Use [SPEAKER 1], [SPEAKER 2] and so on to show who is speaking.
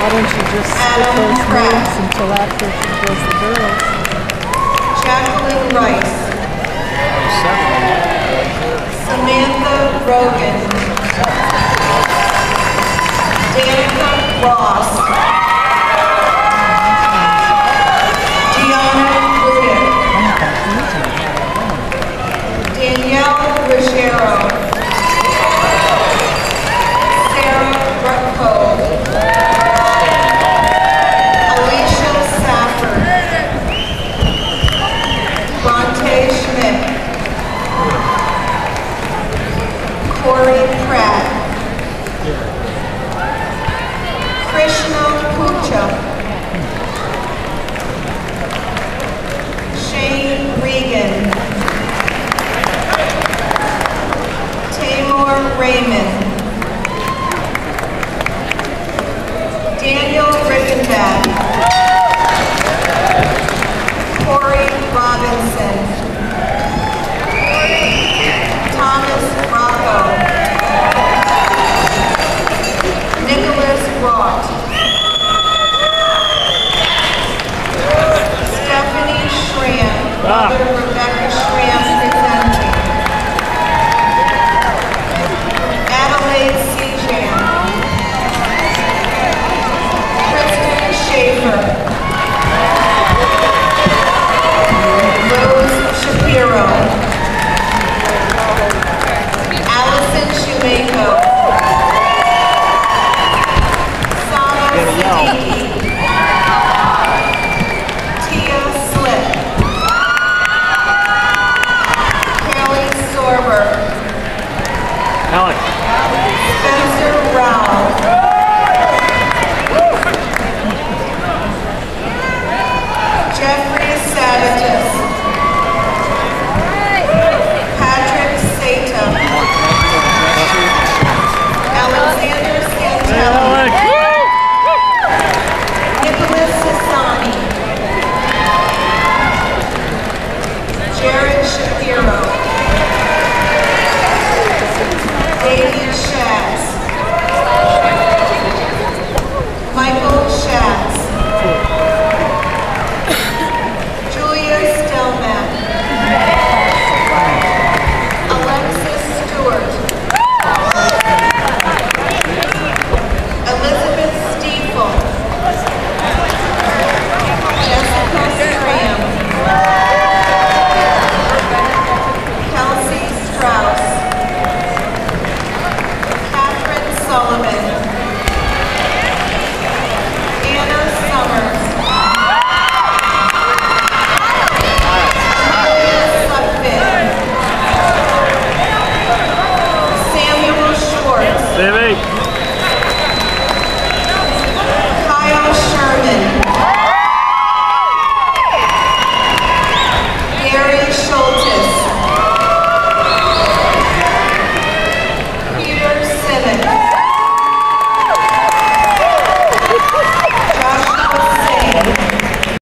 [SPEAKER 1] Why don't you just skip
[SPEAKER 2] Adam
[SPEAKER 1] those
[SPEAKER 2] Pratt.
[SPEAKER 1] names until after she does the girls?
[SPEAKER 2] Jacqueline Rice. Samantha Rogan. Danica Ross. Gianna Brunet. Danielle Ruggiero. Sarah Rutko. Alicia Safford. Bronte Schmidt. Corey Pratt. Krishna Pucha. Shane Regan. Tamor Raymond. Daniel Rickenbach. Corey Robinson. Thomas Rocco. Nicholas Roth. Stephanie Schramm. Mother Rebecca Schramm presenting. Adelaide Sejan. Kristen Schaefer. Rose Shapiro. Allison Shumako. Sama Siddiqui.